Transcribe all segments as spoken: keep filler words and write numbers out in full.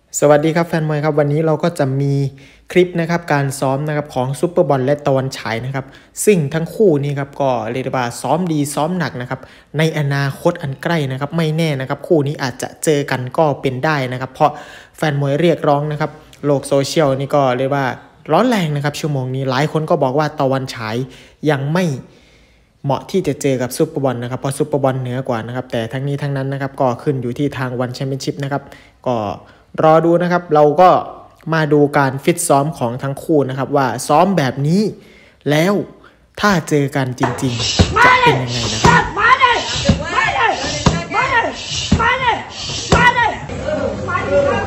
สวัสดีครับแฟนมวยครับวันนี้เราก็จะมีคลิปนะครับการซ้อมนะครับของซุปเปอร์บอลและตะวันฉายนะครับซึ่งทั้งคู่นี้ครับก็เรียกว่าซ้อมดีซ้อมหนักนะครับในอนาคตอันใกล้นะครับไม่แน่นะครับคู่นี้อาจจะเจอกันก็เป็นได้นะครับเพราะแฟนมวยเรียกร้องนะครับโลกโซเชียลนี่ก็เรียกว่าร้อนแรงนะครับชั่วโมงนี้หลายคนก็บอกว่าตะวันฉายยังไม่เหมาะที่จะเจอกับซุปเปอร์บอลนะครับเพราะซุปเปอร์บอลเหนือกว่านะครับแต่ทั้งนี้ทั้งนั้นนะครับก็ขึ้นอยู่ที่ทางวันแชมเปี้ยนชิพนะครับก็รอดูนะครับเราก็มาดูการฟิตซ้อมของทั้งคู่นะครับว่าซ้อมแบบนี้แล้วถ้าเจอกันจริงๆจะเป็นยังไงนะครับมาเลยมาเลยมาเลยมาเลยมาเลยมาเลย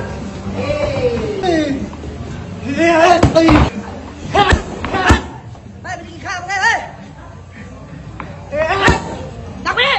เฮ้ยเฮ้ยเฮ้ยไปไปกินข้าวกันเลยเฮ้ยนักพี่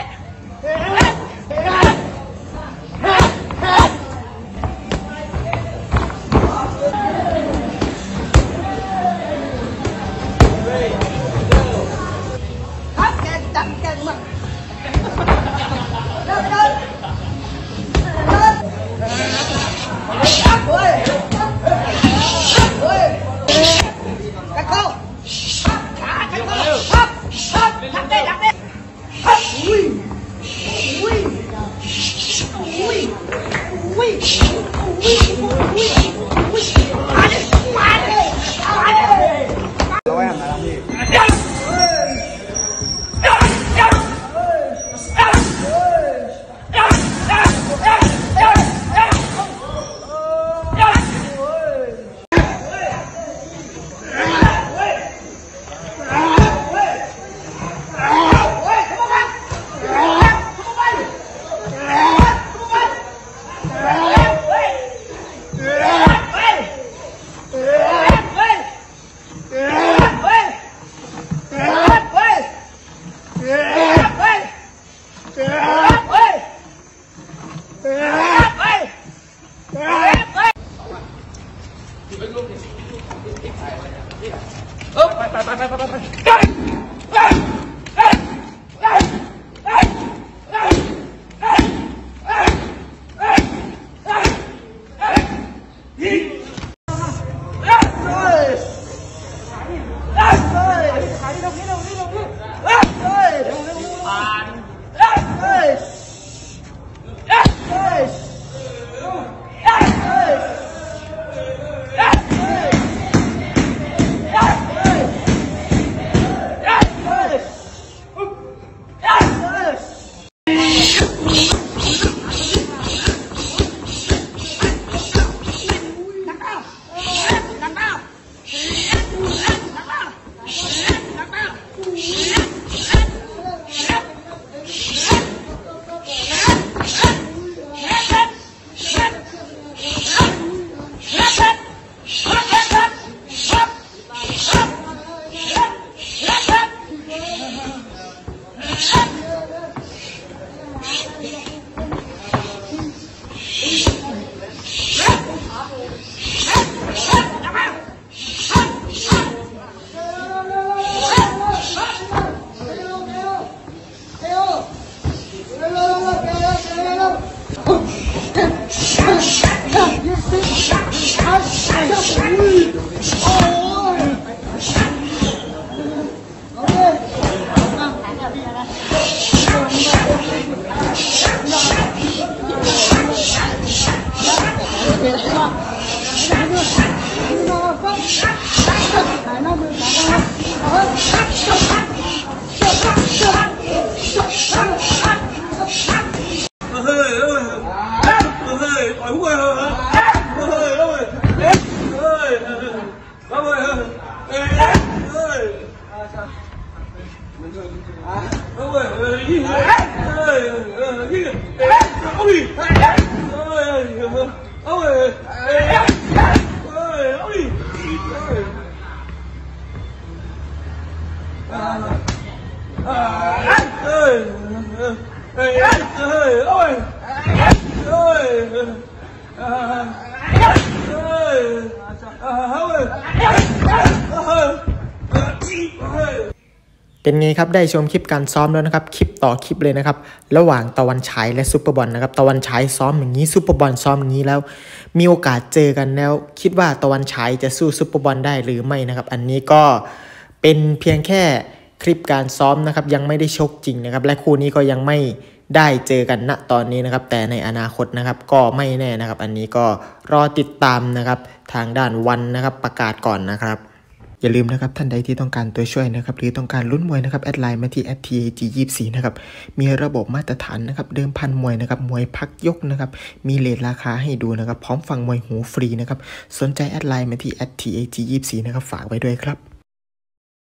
ไปไปไปไปไปไปเป็นไงครับได้ชมคลิปการซ้อมแล้วนะครับคลิปต่อคลิปเลยนะครับระหว่างตะวันฉายและซุปเปอร์บอลนะครับตะวันฉายซ้อมอย่างนี้ซุปเปอร์บอลซ้อมอย่างนี้แล้วมีโอกาสเจอกันแล้วคิดว่าตะวันฉายจะสู้ซุปเปอร์บอลได้หรือไม่นะครับอันนี้ก็เป็นเพียงแค่คลิปการซ้อมนะครับยังไม่ได้ชกจริงนะครับและคู่นี้ก็ยังไม่ได้เจอกันณตอนนี้นะครับแต่ในอนาคตนะครับก็ไม่แน่นะครับอันนี้ก็รอติดตามนะครับทางด้านวันนะครับประกาศก่อนนะครับอย่าลืมนะครับท่านใดที่ต้องการตัวช่วยนะครับหรือต้องการลุ้นมวยนะครับแอดไลน์มาที่ แอท ที เอ จี ยี่สิบสี่ นะครับมีระบบมาตรฐานนะครับเดิมพันมวยนะครับมวยพักยกนะครับมีเรทราคาให้ดูนะครับพร้อมฟังมวยหูฟรีนะครับสนใจแอดไลน์มาที่ แอท ที เอ จี ยี่สิบสี่ นะครับฝากไว้ด้วยครับ